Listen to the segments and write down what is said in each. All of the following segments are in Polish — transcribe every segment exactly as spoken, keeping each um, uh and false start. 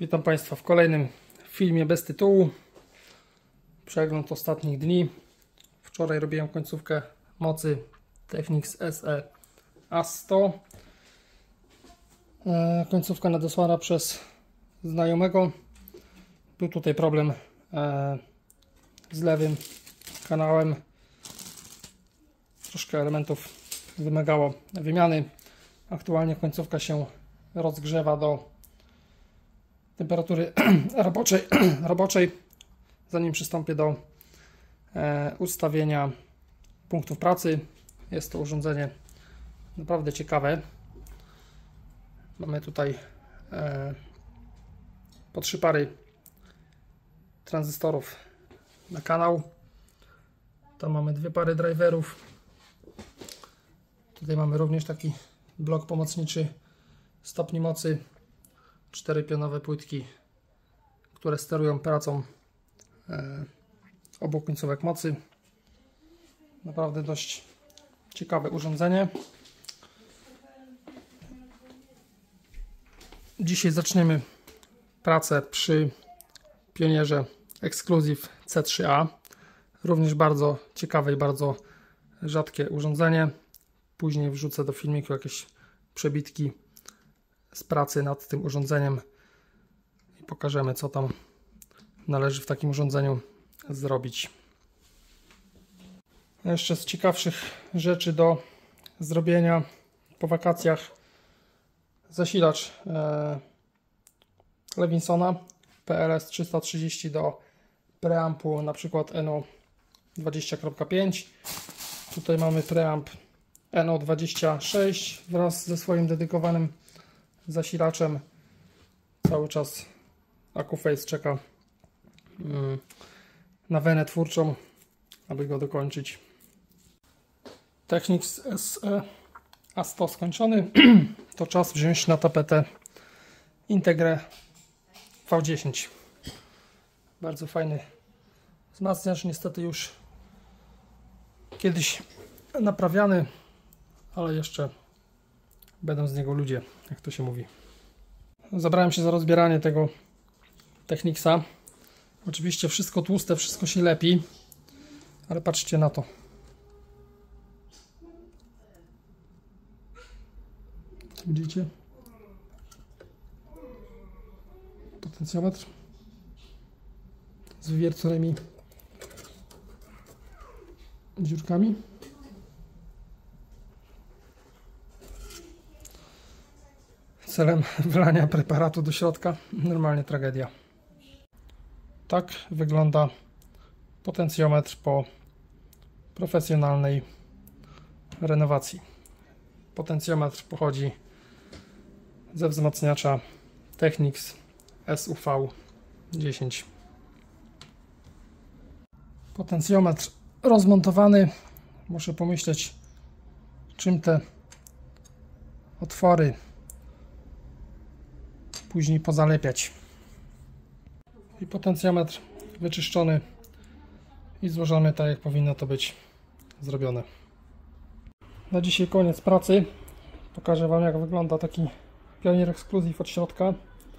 Witam Państwa w kolejnym filmie bez tytułu. Przegląd ostatnich dni. Wczoraj robiłem końcówkę mocy Technics S E A sto. E, końcówka nadesłana przez znajomego. Był tutaj problem e, z lewym kanałem. Troszkę elementów wymagało wymiany. Aktualnie końcówka się rozgrzewa do temperatury roboczej, roboczej. Zanim przystąpię do e, ustawienia punktów pracy, jest to urządzenie naprawdę ciekawe. Mamy tutaj e, po trzy pary tranzystorów na kanał. Tam mamy dwie pary driverów. Tutaj mamy również taki blok pomocniczy stopni mocy. Cztery pionowe płytki, które sterują pracą e, obu końcówek mocy. Naprawdę dość ciekawe urządzenie. Dzisiaj zaczniemy pracę przy Pionierze Exclusive C trzy A. Również bardzo ciekawe i bardzo rzadkie urządzenie. Później wrzucę do filmiku jakieś przebitki z pracy nad tym urządzeniem i pokażemy, co tam należy w takim urządzeniu zrobić. Jeszcze z ciekawszych rzeczy do zrobienia po wakacjach: zasilacz e, Levinsona P L S trzysta trzydzieści do preampu, na przykład N O dwadzieścia kropka pięć. Tutaj mamy preamp N O dwadzieścia sześć wraz ze swoim dedykowanym zasilaczem. Cały czas AccuPhase czeka mm, na wenę twórczą, aby go dokończyć. Technics S E A sto skończony. To czas wziąć na tapetę Integrę V dziesięć. Bardzo fajny wzmacniacz, niestety już kiedyś naprawiany, ale jeszcze będą z niego ludzie, jak to się mówi. Zabrałem się za rozbieranie tego Technicsa. Oczywiście wszystko tłuste, wszystko się lepi, ale patrzcie na to. Widzicie? Potencjometr z wywierconymi dziurkami. Celem wylania preparatu do środka. Normalnie tragedia. Tak wygląda potencjometr po profesjonalnej renowacji. Potencjometr pochodzi ze wzmacniacza Technics S U V dziesięć. Potencjometr rozmontowany. Muszę pomyśleć, czym te otwory później pozalepiać. I potencjometr wyczyszczony i złożony tak, jak powinno to być zrobione. Na dzisiaj koniec pracy. Pokażę Wam, jak wygląda taki Pionier Exclusive od środka.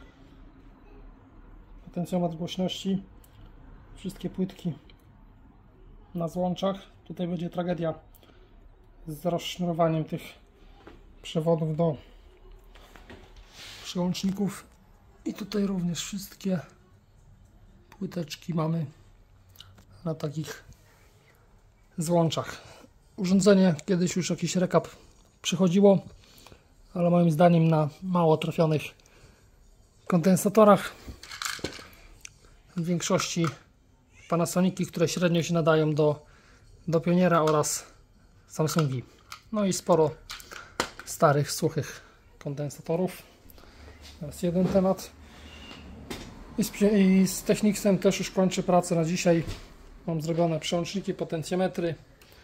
Potencjometr głośności, wszystkie płytki na złączach. Tutaj będzie tragedia z rozsznurowaniem tych przewodów do przełączników. I tutaj również wszystkie płyteczki mamy na takich złączach. Urządzenie kiedyś już jakiś rekap przychodziło, ale moim zdaniem na mało trafionych kondensatorach. W większości Panasoniki, które średnio się nadają do, do Pioniera, oraz Samsungi. No i sporo starych, suchych kondensatorów. Teraz jeden temat. I z, I z Technicsem też już kończę pracę na dzisiaj. Mam zrobione przełączniki, potencjometry,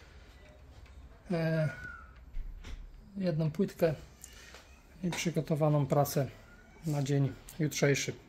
e, jedną płytkę i przygotowaną pracę na dzień jutrzejszy.